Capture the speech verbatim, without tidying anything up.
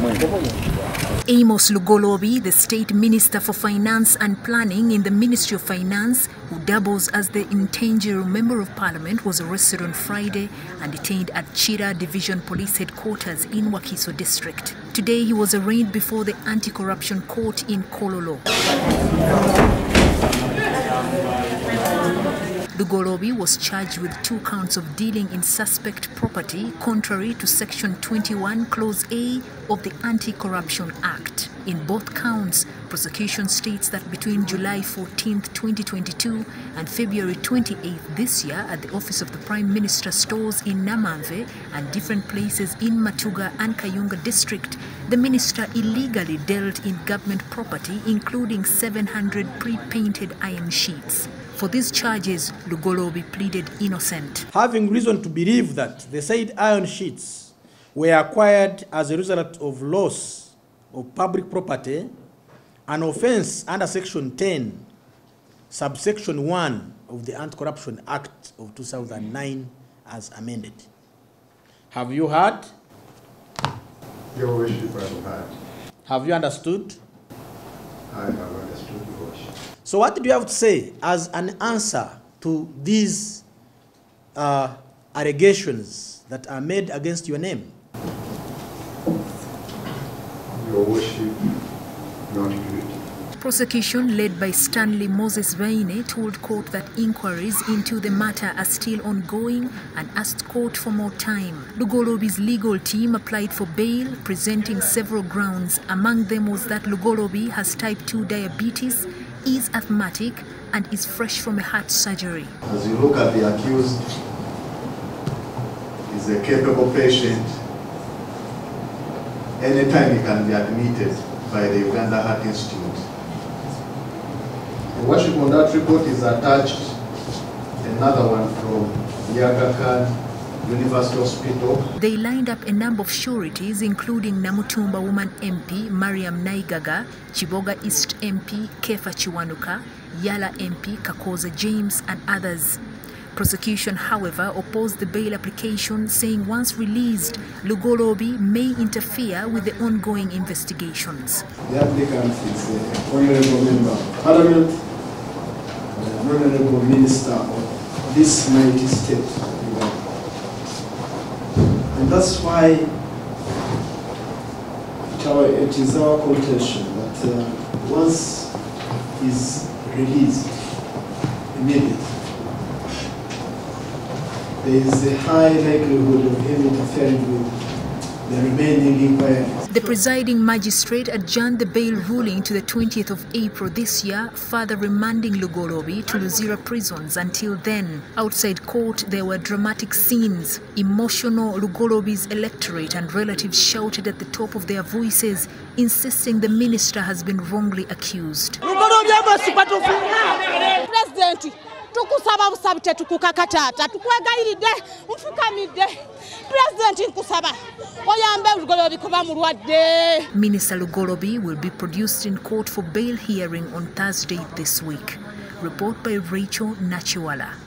Amos Lugolobi, the State Minister for Finance and Planning in the Ministry of Finance, who doubles as the intangible Member of Parliament, was arrested on Friday and detained at Chira Division Police Headquarters in Wakiso District. Today he was arraigned before the Anti-Corruption Court in Kololo. Lugolobi was charged with two counts of dealing in suspect property contrary to Section twenty-one, Clause A of the Anti-Corruption Act. In both counts, prosecution states that between July fourteenth, twenty twenty-two and February twenty-eighth this year at the office of the Prime Minister stores in Namanve and different places in Matuga and Kayunga district, the minister illegally dealt in government property, including seven hundred pre-painted iron sheets. For these charges, Lugolobi pleaded innocent. Having reason to believe that the said iron sheets were acquired as a result of loss of public property, an offence under Section ten, subsection one of the Anti-Corruption Act of two thousand nine as amended. Have you heard? Your worship, I have heard. Have you understood? I have understood, Your worship. So what do you have to say as an answer to these uh, allegations that are made against your name? Your worship, not good. Prosecution led by Stanley Moses Vaine told court that inquiries into the matter are still ongoing and asked court for more time. Lugolobi's legal team applied for bail, presenting several grounds. Among them was that Lugolobi has type two diabetes, is asthmatic, and is fresh from a heart surgery. As you look at the accused, he's a capable patient. Anytime he can be admitted by the Uganda Heart Institute. The worship on that report is attached another one from the Aga Khan University Hospital. They lined up a number of sureties, including Namutumba Woman M P Mariam Naigaga, Chiboga East M P Kefa Chiwanuka, Yala M P Kakoza James, and others. Prosecution, however, opposed the bail application, saying once released, Lugolobi may interfere with the ongoing investigations. The applicant is an honorable member of Parliament, an honorable minister of this mighty state. And that's why it is our contention that uh, once he's released immediately, there is a high likelihood of him interfering with the remaining inquiries. The presiding magistrate adjourned the bail ruling to the twentieth of April this year, further remanding Lugolobi to Luzira prisons until then. Outside court, there were dramatic scenes. Emotional Lugolobi's electorate and relatives shouted at the top of their voices, insisting the minister has been wrongly accused. President, tukusaba busabite tukukakatata tukwegayiride mfukamide President nkusaba oyambe Lugolobi kuba mulwadde. Minister Lugolobi will be produced in court for bail hearing on Thursday this week. Report by Rachel Nachiwala.